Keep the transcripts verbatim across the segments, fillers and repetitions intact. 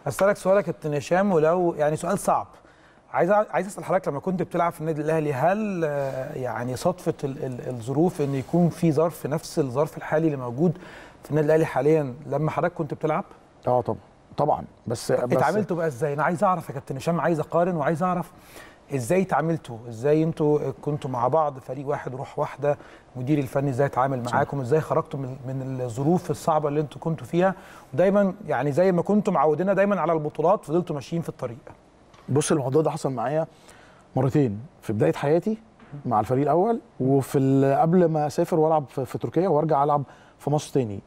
هسألك سؤال يا كابتن هشام، ولو يعني سؤال صعب. عايز عايز اسال حضرتك، لما كنت بتلعب في النادي الاهلي هل يعني صدفه الظروف ان يكون في ظرف نفس الظرف الحالي اللي موجود في النادي الاهلي حاليا لما حضرتك كنت بتلعب؟ اه طبعا طبعا. بس اتعاملتوا بقى ازاي؟ انا عايز اعرف يا كابتن هشام، عايز اقارن وعايز اعرف ازاي اتعاملتوا، ازاي انتوا كنتوا مع بعض فريق واحد روح واحده، مدير الفني ازاي اتعامل معاكم، ازاي خرجتوا من من الظروف الصعبه اللي انتوا كنتوا فيها، ودايما يعني زي ما كنتوا معودينا دايما على البطولات فضلتوا ماشيين في الطريق. بص، الموضوع ده حصل معايا مرتين في بدايه حياتي مع الفريق الاول، وفي قبل ما اسافر والعب في, في تركيا وارجع العب في مصر تاني.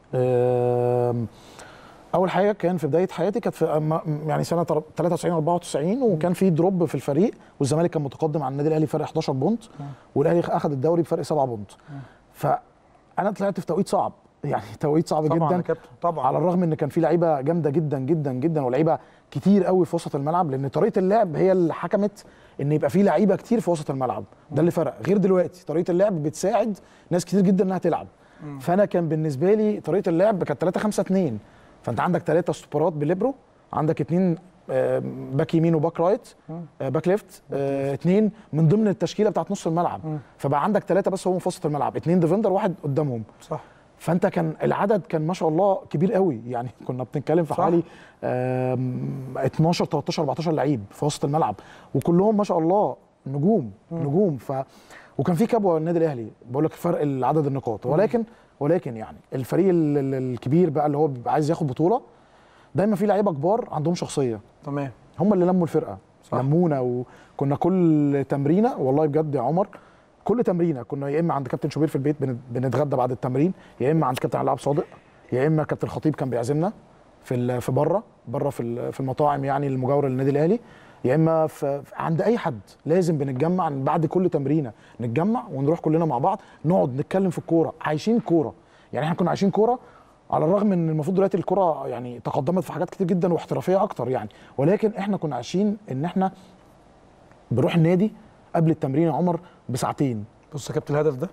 اول حاجه كان في بدايه حياتي كانت في يعني سنه تلاتة وتسعين أربعة وتسعين، وكان في دروب في الفريق والزمالك كان متقدم على النادي الاهلي فرق حداشر بونت، والاهلي اخذ الدوري بفرق سبعة بونت. فانا طلعت في توقيت صعب، يعني توقيت صعب طبعا جدا طبعا، على الرغم ان كان في لعيبه جامده جدا جدا جدا ولعيبه كتير قوي في وسط الملعب، لان طريقه اللعب هي اللي حكمت ان يبقى في لعيبه كتير في وسط الملعب. ده اللي فرق، غير دلوقتي طريقه اللعب بتساعد ناس كتير جدا انها تلعب. فانا كان بالنسبه لي طريقه اللعب كانت تلاتة خمسة اتنين، فانت عندك ثلاثه ستوبرات بليبرو، عندك اثنين باك يمين وباك رايت، باك ليفت، اثنين من ضمن التشكيله بتاعت نص الملعب. فبقى عندك ثلاثه بس هم في وسط الملعب، اثنين ديفندر واحد قدامهم. صح. فانت كان العدد كان ما شاء الله كبير قوي، يعني كنا بنتكلم في حوالي اتناشر تلتاشر اربعتاشر لعيب في وسط الملعب، وكلهم ما شاء الله نجوم م. نجوم. ف وكان في كبوه النادي الاهلي، بقول لك فرق عدد النقاط، ولكن ولكن يعني الفريق الكبير بقى اللي هو بيبقى عايز ياخد بطوله دايما في لعيبه كبار عندهم شخصيه. تمام. هم اللي لموا الفرقه، صح. لمونا، وكنا كل تمرينه والله بجد يا عمر، كل تمرينه كنا يا اما عند كابتن شوبير في البيت بنتغدى بعد التمرين، يا اما عند كابتن علاء صادق، يا اما كابتن الخطيب كان بيعزمنا في في بره بره في في المطاعم يعني المجاوره للنادي الاهلي، يا اما في عند اي حد. لازم بنتجمع بعد كل تمرينه، نتجمع ونروح كلنا مع بعض نقعد نتكلم في الكوره، عايشين كوره. يعني احنا كنا عايشين كوره، على الرغم ان المفروض دلوقتي الكوره يعني تقدمت في حاجات كتير جدا واحترافيه اكتر يعني، ولكن احنا كنا عايشين ان احنا بنروح النادي قبل التمرين يا عمر بساعتين. بص يا كابتن الهدف ده،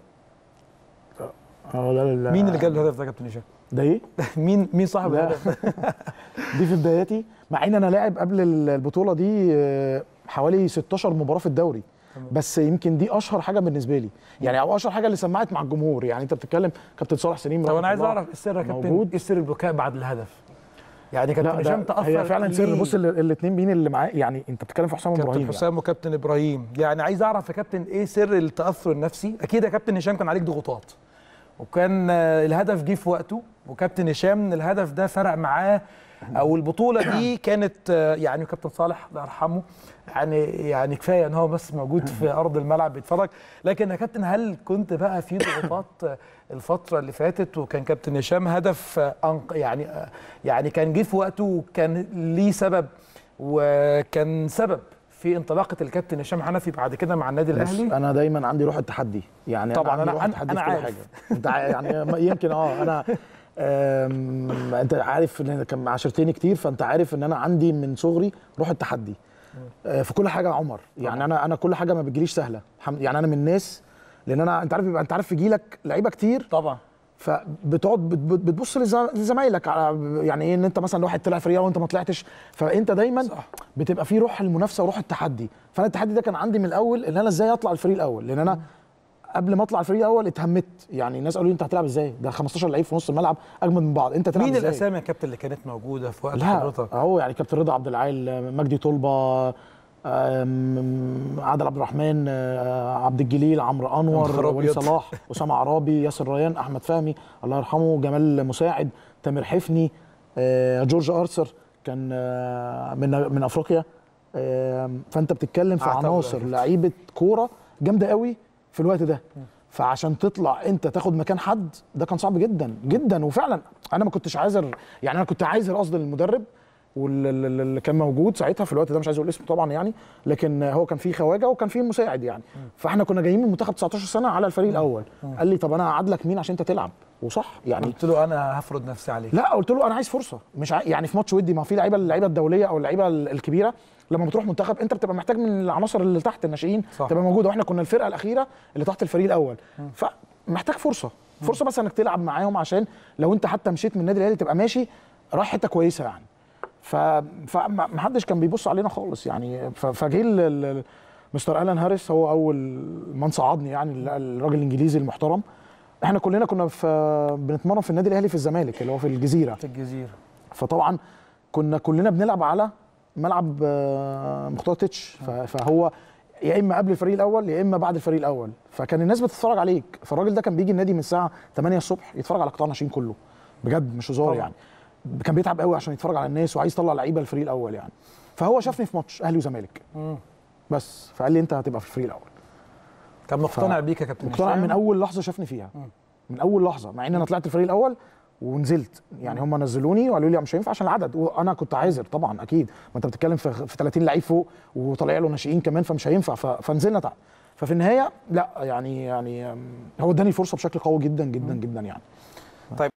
اه لا لا مين اللي جاب الهدف ده يا كابتن هشام؟ ده ايه؟ مين مين صاحب الهدف ده؟ دي في بداياتي، مع ان انا لاعب قبل البطوله دي حوالي ستاشر مباراه في الدوري، بس يمكن دي اشهر حاجه بالنسبه لي يعني، او اشهر حاجه اللي سمعت مع الجمهور. يعني انت بتتكلم كابتن صالح سليم. طب انا عايز اعرف ايه السر يا كابتن، ايه سر البكاء بعد الهدف؟ يعني كابتن هشام تاثر. هي فعلا سر. بص الاثنين مين اللي معاه، يعني انت بتتكلم في حسام ابراهيم، كابتن حسام يعني. وكابتن ابراهيم. يعني عايز اعرف يا كابتن ايه سر التاثر النفسي؟ اكيد يا كابتن هشام كان عليك ضغوطات، وكان الهدف جه في وقته، وكابتن هشام الهدف ده فرق معاه، او البطوله دي كانت يعني كابتن صالح الله يرحمه يعني يعني كفايه ان هو بس موجود في ارض الملعب بيتفرج. لكن يا كابتن هل كنت بقى في ضغوطات الفتره اللي فاتت، وكان كابتن هشام هدف يعني يعني كان جه في وقته وكان ليه سبب، وكان سبب في انطلاقه الكابتن هشام حنفي بعد كده مع النادي الاهلي؟ انا دايما عندي روح التحدي، يعني طبعا انا انا انا, أنا عارف حاجه. انت يعني يمكن اه انا انت عارف ان كان عاشرتني كتير، فانت عارف ان انا عندي من صغري روح التحدي في كل حاجه يا عمر. يعني انا انا كل حاجه ما بتجيليش سهله، يعني انا من الناس، لان انا انت عارف يبقى انت عارف في جيلك لعيبه كتير طبعا، فبتقعد بتبص لزمايلك على يعني ايه، ان انت مثلا واحد طلع فريق وانت ما طلعتش، فانت دايما صح. بتبقى في روح المنافسه وروح التحدي. فانا التحدي ده كان عندي من الاول، ان انا ازاي اطلع الفريق الاول، لان انا قبل ما اطلع الفريق الاول اتهمت. يعني الناس قالوا لي انت هتلعب ازاي؟ ده خمستاشر لعيب في نص الملعب اجمد من بعض، انت تلعب ازاي؟ مين الاسامي يا كابتن اللي كانت موجوده في وقت حضرتك؟ اهو يعني كابتن رضا عبد العال، مجدي طلبه، عادل عبد الرحمن، عبد الجليل، عمرو انور، وليد صلاح، اسامه عرابي، ياسر ريان، احمد فهمي الله يرحمه، جمال مساعد، تامر حفني، جورج ارثر كان من من افريقيا. فانت بتتكلم في عناصر لعيبه كوره جامده قوي في الوقت ده، فعشان تطلع انت تاخد مكان حد ده كان صعب جدا جدا. وفعلا انا ما كنتش عايزر، يعني انا كنت عايزر قصد المدرب واللي كان موجود ساعتها في الوقت ده، مش عايز اقول اسمه طبعا يعني، لكن هو كان فيه خواجه وكان فيه مساعد يعني. فاحنا كنا جايين من منتخب تسعتاشر سنه على الفريق الاول. قال لي طب انا هقعد لك مين عشان انت تلعب؟ وصح يعني. قلت له انا هفرض نفسي عليك. لا قلت له انا عايز فرصه، مش ع... يعني في ماتش ودي، ما في لعيبه اللعيبه الدوليه او اللعيبه الكبيره لما بتروح منتخب انت بتبقى محتاج من العناصر اللي تحت الناشئين تبقى موجوده، واحنا كنا الفرقه الاخيره اللي تحت الفريق الاول. فمحتاج فرصه فرصه بس انك تلعب معاهم، عشان لو انت حتى مشيت من النادي الاهلي تبقى ماشي رايح حته كويسه يعني. فما حدش كان بيبص علينا خالص يعني. فجه مستر الان هاريس هو اول من صعدني يعني، الراجل الانجليزي المحترم. احنا كلنا كنا في بنتمرن في النادي الاهلي في الزمالك اللي هو في الجزيره في الجزيره فطبعا كنا كلنا بنلعب على ملعب مختار تتش، فهو يا اما قبل الفريق الاول يا اما بعد الفريق الاول، فكان الناس بتتفرج عليك. فالراجل ده كان بيجي النادي من الساعه تمانية الصبح يتفرج على قطاع ناشئين كله، بجد مش هزار يعني. كان بيتعب قوي عشان يتفرج على الناس وعايز يطلع لعيبه الفريق الاول يعني. فهو شافني في ماتش اهلي وزمالك بس، فقال لي انت هتبقى في الفريق الاول. كان مقتنع بيك يا كابتن مقتنع من اول لحظه شافني فيها، من اول لحظه، مع ان انا طلعت الفريق الاول ونزلت يعني. هم نزلوني وقالوا لي مش هينفع عشان العدد، وانا كنت عاذر طبعا اكيد، ما انت بتتكلم في في تلاتين لعيب فوق وطالع له ناشئين كمان، فمش هينفع. فنزلنا تحت. ففي النهايه لا يعني يعني هو اداني فرصه بشكل قوي جدا جدا جدا يعني. طيب